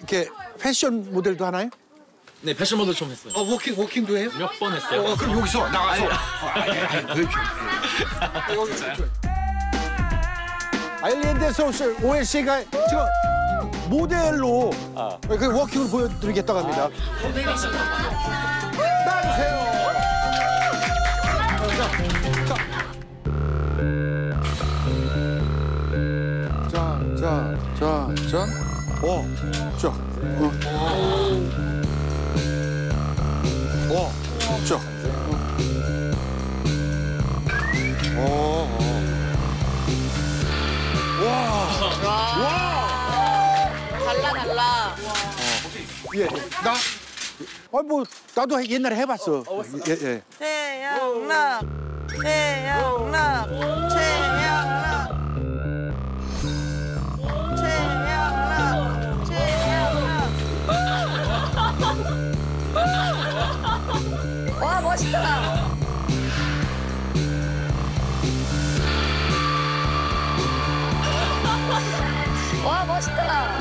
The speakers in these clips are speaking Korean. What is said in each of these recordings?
이렇게 패션 모델도 하나요? 네, 패션 모델 좀 했어요. 워킹도 해요? 몇 번 했어요. 그럼 여기서 나가서. 아일랜드에서 오실 오해 씨가 지금 모델로 그 워킹을 보여드리겠다고 합니다. 나와주세요. 자. 달라. 예, 뭐 나도 옛날에 해봤어. 예. 최양락. 와, 멋있다. 와, 멋있다.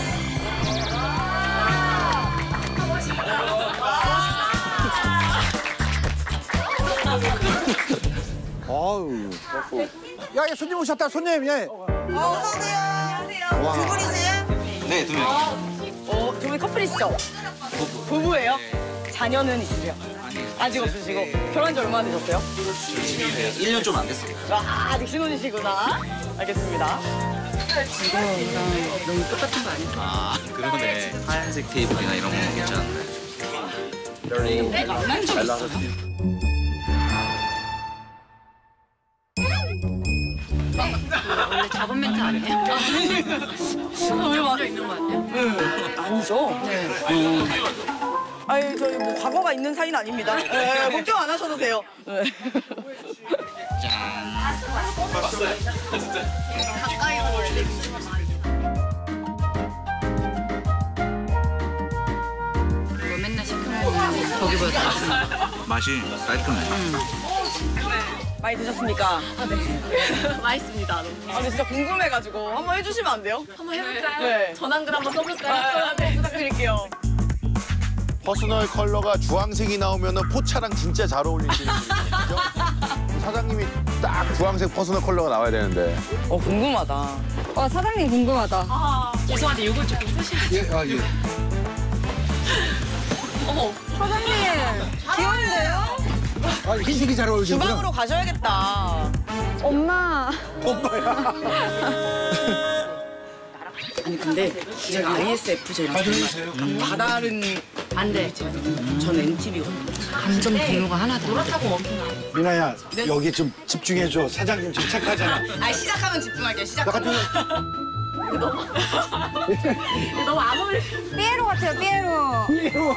아유. 야, 손님 오셨다, 손님. 예. 안녕하세요. 두 분이세요? 네, 2명. 두 분 커플이시죠? 부부예요? 자녀는 있으세요? 아직 없으시고. 결혼한 지 얼마나 되셨어요? 1년 좀 안 됐습니다. 아직 신혼이시구나. 알겠습니다. 이거랑 너무 똑같은 거 아니에요? 아, 그러네. 하얀색 테이블이나 이런 거 괜찮은데. 잘 나가셨어요? 원래 작은 멘트 아니에요? 왜 맞아 있는 거 아니에요? 아니죠. 네. 아니, 저희 뭐 과거가 있는 사이는 아닙니다. 네, 걱정 안 하셔도 돼요. 네. 이거 맨날 시켜먹는 거기보다 더 맛있는 맛이 깔끔해. 많이 드셨습니까? 네. 맛있습니다. 너무. 근데 진짜 궁금해가지고 한번 해주시면 안 돼요? 한번 해볼까요? 네. 전환글 한번 써볼까요? 네, 부탁드릴게요. 퍼스널 컬러가 주황색이 나오면 포차랑 진짜 잘 어울리시는 분이죠? 사장님이 딱 주황색 퍼스널 컬러가 나와야 되는데. 궁금하다. 사장님 궁금하다. 죄송한데 이걸 조금 쓰시면. 예. 어머. 사장님 귀여운데요? 흰색이 잘 어울리시는구나. 주방으로 가셔야겠다. 엄마. 아니 근데 제가 ISFJ랑 정말 다다른 안 돼. 전 NTV거든요. 감정 공유가 하나도 안 돼. 미나야, 여기 좀 집중해줘. 사장님 지금 착하잖아. 시작하면 집중할게요. 시작하면. 너무 안 어울려. 삐에로 같아요, 삐에로.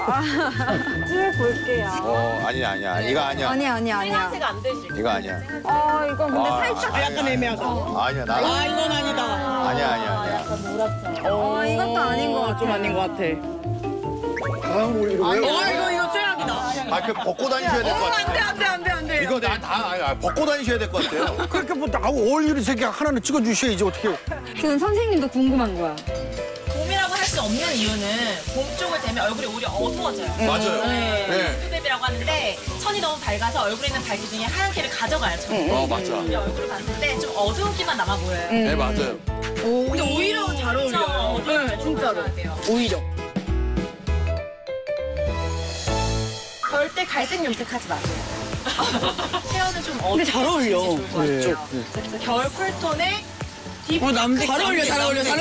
찍어볼게요. 아니야. 이거 아니야. 아니야. 하얀색 안 되지. 이거 아니야. 이건 근데 살짝. 약간 애매하다. 아니야, 나. 이건 아니다. 아니야. 이것도 아닌 것 같아. 좀 아닌 것 같아. 이거 최악이다. 그 벗고 다니셔야 될 것 같아요. 안 돼. 이거 벗고 다니셔야 될 것 같아요. 그렇게 뭐 나하고 어울리는 색이 하나는 찍어주셔야지 어떻게. 지금 선생님도 궁금한 거야. 봄이라고 할 수 없는 이유는 봄 쪽을 되면 얼굴이 오히려 어두워져요. 맞아요. 네. 핑크백이라고 하는데 천이 너무 밝아서 얼굴에 있는 밝기 중에 하얀기를 가져가요. 천이. 맞아. 우리 얼굴을 봤을 때 좀 어두운기만 남아 보여요. 네, 맞아요. 근데 오히려 잘 어울려. 네, 진짜로. 오히려. 절대 갈색 염색하지 마세요. 헤어는 좀 근데 잘 어울려. 그래서 겨울 쿨톤에 잘 어울려. 잘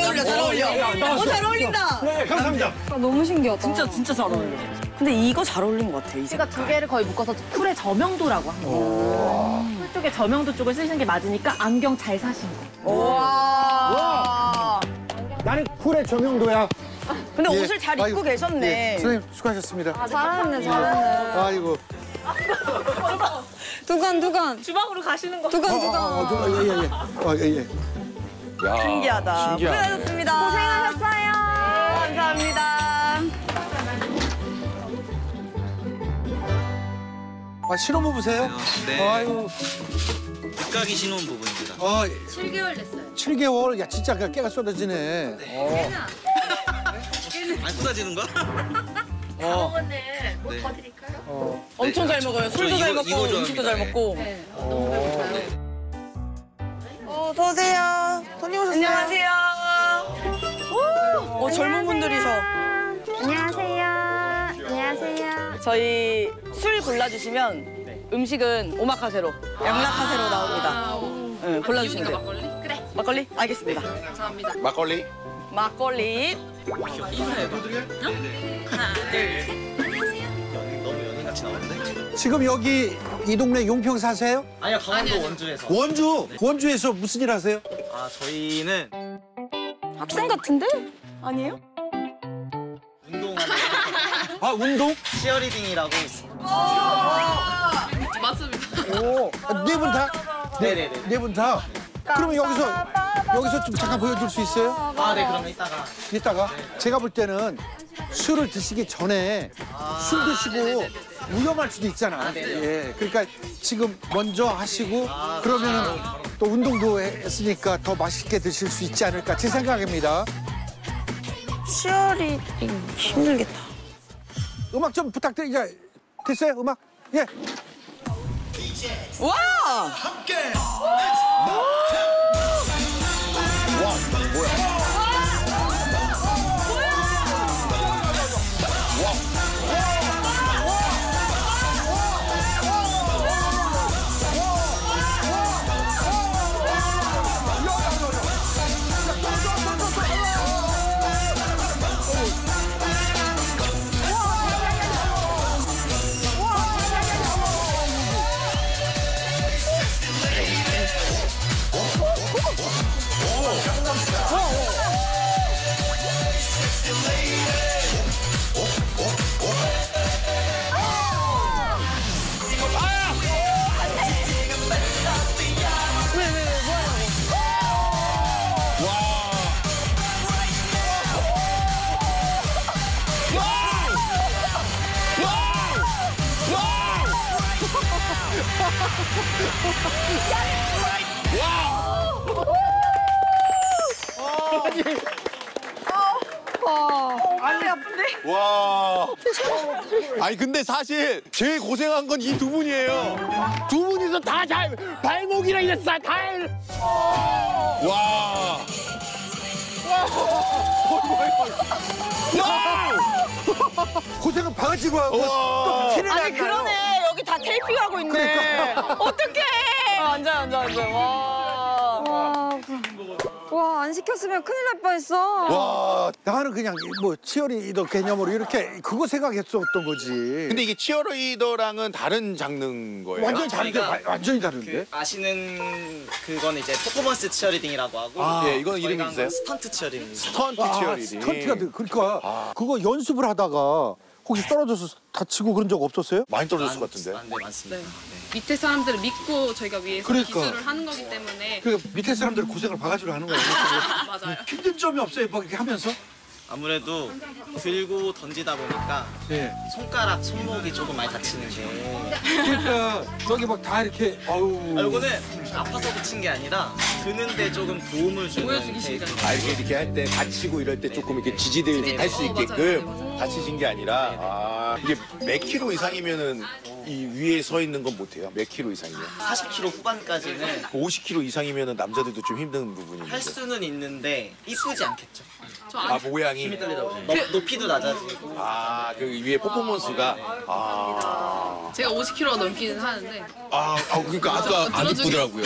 어울린다. 네, 감사합니다. 너무 신기하다. 진짜 잘 어울려. 근데 이거 잘 어울린 것 같아, 이 제가 두 개를 거의 묶어서 쿨의 저명도라고 합니다. 쿨 쪽에 저명도 쪽을 쓰시는 게 맞으니까 안경 잘 사신 거. 와. 나는 쿨의 정형도야. 근데 옷을 잘 입고 계셨네. 선생님 수고하셨습니다. 잘했네. 아이고. 두건. 주방으로 가시는 거. 두건. 예. 신기하다. 고생하셨습니다. 고생하셨어요. 감사합니다. 신혼부부세요? 네. 아유. 늦가기 신혼 부부입니다. 7개월 됐어요. 7개월? 야, 진짜 깨가 쏟아지네. 안 쏟아지는 거야? 그러면은 네. 뭐더 드릴까요? 엄청 잘 먹어요. 술도 잘 먹고 음식도 잘 먹고. 어서 오세요. 손님 오셨어요. 안녕하세요. 젊은 분들이셔. 안녕하세요. 안녕하세요. 저희 술 골라주시면 음식은 오마카세로, 양락카세로 나옵니다. 네, 골라주시면 돼요. 막걸리? 그래. 막걸리? 알겠습니다. 감사합니다. 막걸리? 막걸리. 하나, 둘, 셋. 안녕하세요. 너무 연인같이 나오는데? 지금 여기 이 동네 용평 사세요? 아니요, 강원도 원주에서. 원주? 원주에서 무슨 일 하세요? 아, 저희는 학생 같은데? 아니에요? 운동하는 아, 운동? 치어리딩이라고 있어요. 맞습니다. 오, 네 분 다? 네네네. 네 분 다? 그러면 여기서 좀 잠깐 보여줄 수 있어요? 아, 네, 그러면 이따가. 이따가? 제가 볼 때는 술을 드시기 전에 술 드시고 위험할 수도 있잖아. 예, 그러니까 지금 먼저 하시고 그러면은 또 운동도 했으니까 더 맛있게 드실 수 있지 않을까 제 생각입니다. 치어리딩 힘들겠다. 음악 좀 부탁드리자. 됐어요? 음악? 예. 와! 아니 아픈데? 와. 아니 근데 사실 제일 고생한 건 이 두 분이에요. 두 분이서 다 잘 발목이랑 이랬어 다. 와. 고생은 바가지고 하고 또 티를 아니 안 나요. 그러네. 여기 다 테이핑하고 있네. 어떡해. 앉아. 와, 안 시켰으면 큰일 날 뻔했어. 와, 나는 그냥 뭐 치어리더 개념으로 이렇게 그거 생각했었던 거지. 근데 이게 치어리더랑은 다른 장르인 거예요? 완전히 다른데, 저희가 완전히 다른데. 그 아시는 그건 이제 퍼포먼스 치어리딩이라고 하고. 예, 이건 이름이 저희가 있어요? 스턴트 치어리딩. 스턴트 아, 치어리딩. 스턴트가 그러니까 그거 연습을 하다가 혹시 떨어져서 다치고 그런 적 없었어요? 많이 떨어졌을 것 같은데. 네, 많습니다. 네. 밑에 사람들을 믿고 저희가 위에서 그러니까. 기술을 하는 거기 때문에 그 밑에 사람들 고생을 바가지로 하는 거예요. 맞아요. 힘든 점이 없어요, 뭐 이렇게 하면서? 아무래도 들고 던지다 보니까 예. 손가락, 손목이 조금 많이 다치는 게. 그러니까 저기 막 다 이렇게 어우. 이거는 아파서 붙인 게 아니라 드는데 조금 도움을 주는 보여주기 테이프. 싫으니까. 아, 이렇게 할 때 다치고 이럴 때 조금 이렇게 지지대 할 수 있게끔 맞아요. 다치신 게 아니라 이게 몇 킬로 이상이면은 이 위에 서 있는 건 못해요. 몇 킬로 이상이면? 40kg 후반까지는 50킬로 이상이면은 남자들도 좀 힘든 부분이 할 있는데. 수는 있는데 이쁘지 않겠죠. 아, 모양이. 힘이 떨리다 보니 높이도 낮아지고. 아, 그 위에 퍼포먼스가. 아. 제가 50kg가 넘기는 하는데 그러니까 아까 안 들어주기- 이쁘더라고요.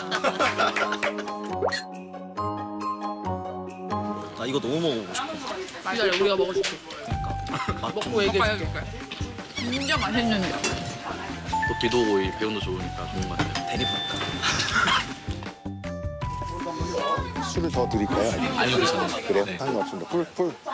나 이거 너무 먹어보고 싶어. 기다려 우리가 먹어줄게. 먹고 얘기해줄게. 진짜 맛있는데. 또 비도 오고 배운도 좋으니까 좋은 것 같아요. 대리부까. 술을 더 드릴까요? 아니요, 괜찮아요. 그래요? 네. 상관없습니다. 풀.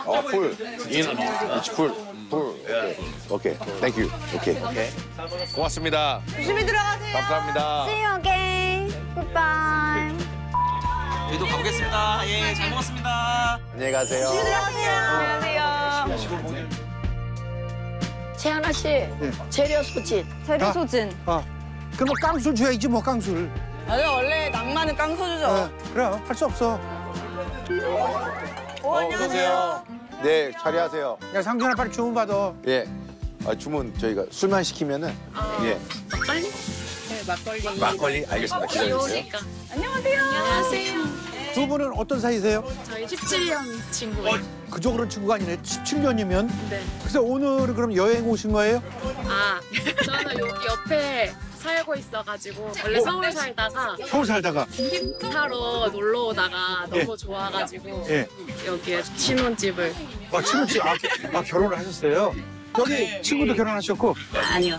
오케이. 땡큐. 오케이. 고맙습니다. 조심히 들어가세요. 감사합니다. See you again. Goodbye. 저희도 가보겠습니다. 예, 잘 먹었습니다. 안녕히 가세요. 안녕하세요. 최하나 씨, 재료 소진. 재료 소진. 그럼 깡술 줘야지 뭐 깡술. 아니 원래 낭만은 깡소주죠. 그럼 할 수 없어. 어서 오세요. 네, 자리하세요. 야, 상준아 빨리 주문 받아. 예. 주문 저희가 술만 시키면은 예. 막걸리? 네, 막걸리. 막걸리 알겠습니다. 기다려주세요. 안녕하세요. 두 분은 어떤 사이세요? 저희 17년 친구예요. 그저 그런 친구가 아니네. 17년이면. 네. 그래서 오늘은 그럼 여행 오신 거예요? 아, 저는 여기 옆에 살고 있어가지고 원래 서울 살다가 서울 살다가. 타러 놀러 오다가 너무 예. 좋아가지고 예. 여기에 신혼집을. 친구집 결혼을 하셨어요? 여기 친구도 결혼하셨고? 아니요.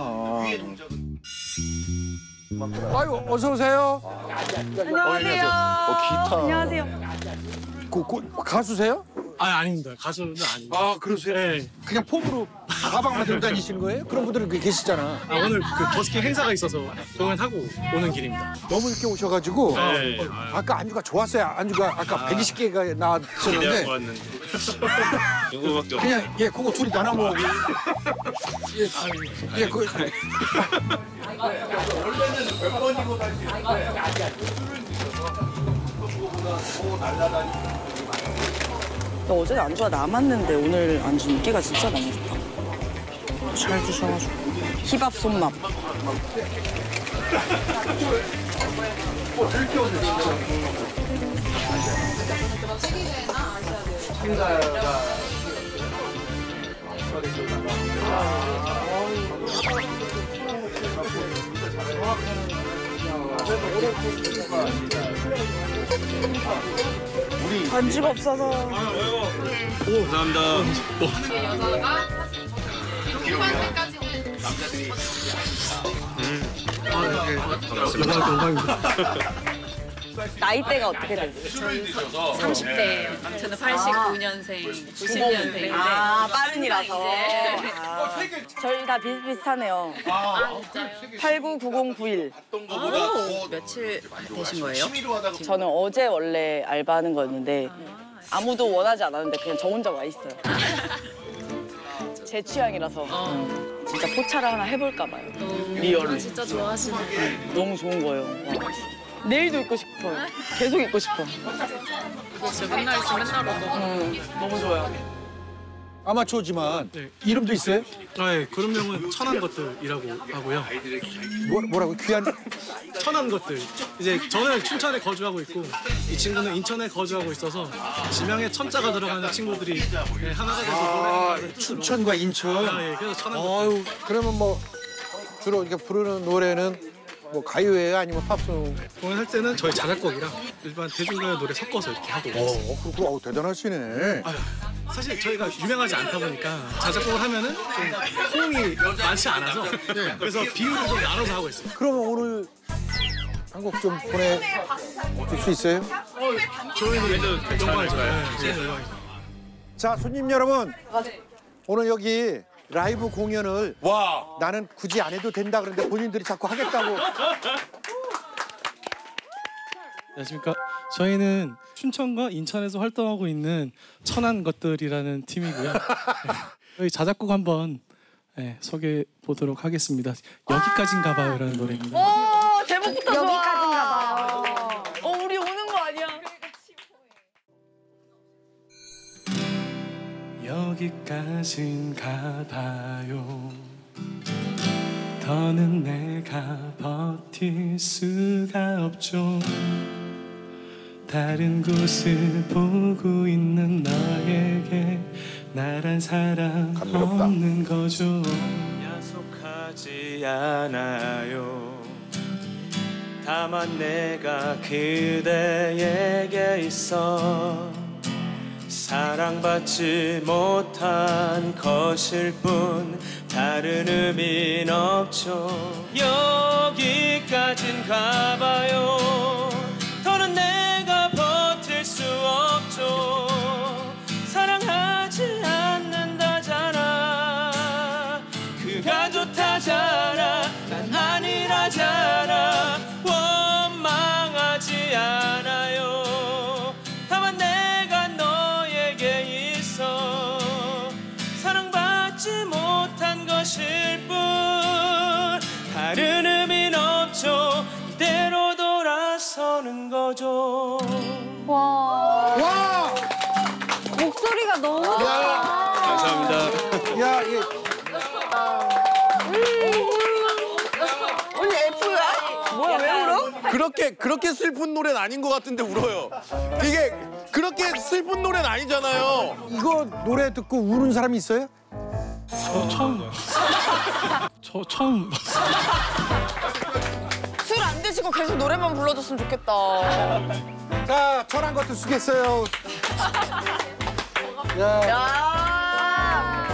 아유, 어서 오세요. 안녕하세요. 기타. 안녕하세요. 가수세요? 아닙니다. 가수는 아닙니다. 아, 그러세요? 네. 그냥 폼으로 가방만 들고 다니시는 거예요? 그런 분들은 계시잖아. 오늘 그 버스킹 행사가 있어서 공연하고 오는 길입니다. 너무 일찍 오셔가지고 네. 아까 안주가 좋았어요. 안주가 아까 120개가 나왔었는데 이거밖에 그냥 그거 둘이 나눠 먹고 그 어제 안주가 남았는데 오늘 안주 인기가 진짜 너무 좋다. 잘 드셔가지고. 힙합 손맛. 반지가 없어서. 오, 감사합니다. 여자가 영광입니다. 나이대가 어떻게 되세요? 저희 30대예요. 저는 89년생, 90년생인데. 아, 빠른이라서. 이제. 저희 다 비슷비슷하네요. 진짜요? 899091. 며칠 되신 거예요? 저는 어제 원래 알바하는 거였는데 아무도 원하지 않았는데 그냥 저 혼자 와 있어요. 제 취향이라서 진짜 포차를 하나 해볼까 봐요. 리얼로. 진짜 좋아하시는. 너무 좋은 거예요. 와. 내일도 입고 싶어요. 계속 입고 싶어. 진짜 맨날 있으면 맨날 오고. 너무 좋아요. 아마추어지만 네. 이름도 있어요? 네, 그룹명은 천한 것들이라고 하고요. 뭐라고 귀한 천한 것들. 이제 저는 춘천에 거주하고 있고 이 친구는 인천에 거주하고 있어서 지명에 천자가 들어가는 친구들이 하나가 돼서 노래를 춘천과 인천. 예, 그래서 천한 것들. 아유, 그러면 뭐 주로 이렇게 부르는 노래는 뭐 가요예요, 아니면 팝송? 공연할 때는 저희 자작곡이랑 일반 대중가요 노래 섞어서 이렇게 하고 있어요. 그렇구나. 대단하시네. 사실 저희가 유명하지 않다 보니까 자작곡을 하면은 좀 호응이 많지 않아서 그래서 비율을 좀 나눠서 하고 있어요. 그러면 오늘 한 곡 좀 보내줄 수 있어요? 저희는 영광이죠. 네, 영광이죠. 자, 손님 여러분. 오늘 여기 라이브 공연을 나는 굳이 안 해도 된다 그러는데 본인들이 자꾸 하겠다고. 안녕하십니까. 저희는 춘천과 인천에서 활동하고 있는 천한 것들이라는 팀이고요. 저희 자작곡 한번 소개해 보도록 하겠습니다. 여기까지인가 봐요라는 노래입니다. 오, 제목부터 좋아. 여기까지인가 봐요. 우리 오는 거 아니야? 여기까지인가 봐요. 더는 내가 버틸 수가 없죠. 다른 곳을 보고 있는 너에게 나란 사람 감미롭다. 없는 거죠. 약속하지 않아요. 다만 내가 그대에게 있어 사랑받지 못한 것일 뿐 다른 의미는 없죠. 여기까진 가봐요. 더는 내가 버틸 수 없죠. 사랑하지 않는다잖아. 그가 좋다잖아. 난 아니라잖아. 원망하지 않아요. 다만 내가 너에게 있어 사랑받지 못한 것일 뿐 다른 의미는 없죠. 이대로 돌아서는 거죠. 와. 와! 목소리가 너무 감사합니다. 야, 이게 언니 F야? 뭐야 왜 울어? 그렇게 슬픈 노래는 아닌 것 같은데 울어요. 이게 그렇게 슬픈 노래는 아니잖아요. 이거 노래 듣고 우는 사람이 있어요? 저 처음 봐요. 저 처음 봤어요. 술 안 드시고 계속 노래만 불러줬으면 좋겠다. 자, 저런 것도 쓰겠어요. 야, 야.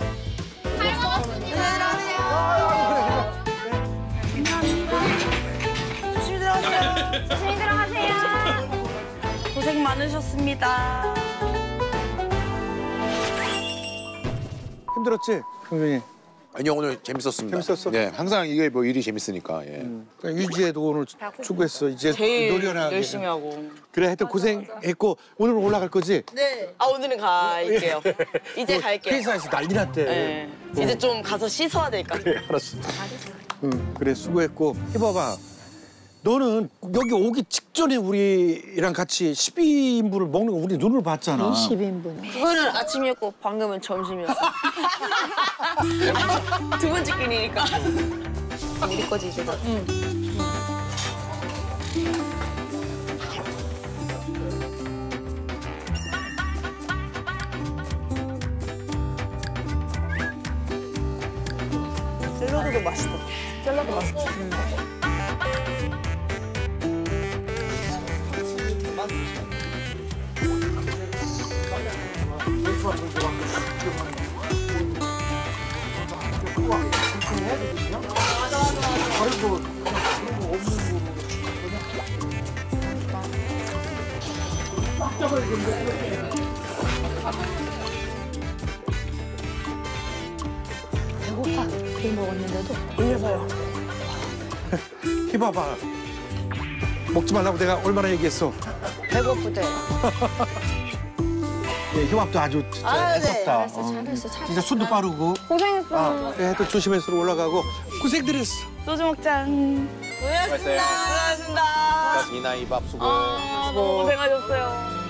조심히 들어가세요. 조심히 들어가세요. 고생 많으셨습니다. 힘들었지, 형준이? 아니요, 오늘 재밌었습니다. 재밌었어? 네, 항상 이게 뭐 일이 재밌으니까. 예. 그냥 유지해도 오늘 축구했어. 이제 제일 노련하게. 열심히 하고. 그래, 하여튼 고생했고 오늘 올라갈 거지? 네. 아 오늘은 갈게요. 이제 갈게요. 회사에서 난리 났대. 네. 이제 좀 가서 씻어야 되니까. 그래, 알았어. 응, 그래, 수고했고. 해봐봐. 너는 여기 오기 직전에 우리랑 같이 12인분을 먹는 거 우리 눈으로 봤잖아. 20인분. 그거는 아침이었고 방금은 점심이었어. 두 번째끼리니까. 우리 거지 이제. 샐러드도 맛있어. 샐러드 맛있어. 배고파. 배 먹었는데도. 해봐봐. 먹지 말라고 내가 얼마나 얘기했어. 배고프대. 예, 효합도 아주 진짜 애썼다. 잘했어. 진짜 손도 빠르고. 고생했어. 그래, 하여튼 조심해서 올라가고 고생들 했어. 소주 먹자. 고생하셨습니다. 고생하셨습니다. 이나 이밥 수고. 아, 너무 고생하셨어요.